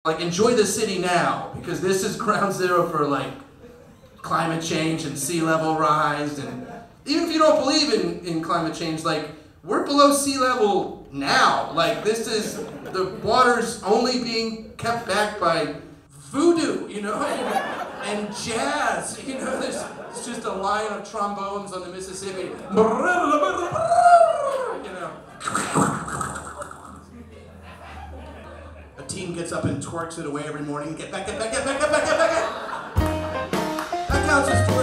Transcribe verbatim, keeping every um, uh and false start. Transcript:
Like, enjoy the city now, because this is ground zero for, like, climate change and sea level rise. And even if you don't believe in, in climate change, like, we're below sea level now. Like, this is, the water's only being kept back by voodoo, you know, and, and jazz. You know, there's it's just a line of trombones on the Mississippi. You know. A teen gets up and twerks it away every morning. Get back, get back, get back, get back, get back. That counts as twerking.